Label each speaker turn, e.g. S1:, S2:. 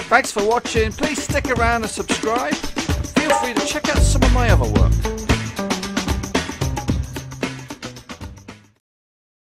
S1: Thanks for watching. Please stick around and subscribe. Feel free to check out some of my other work.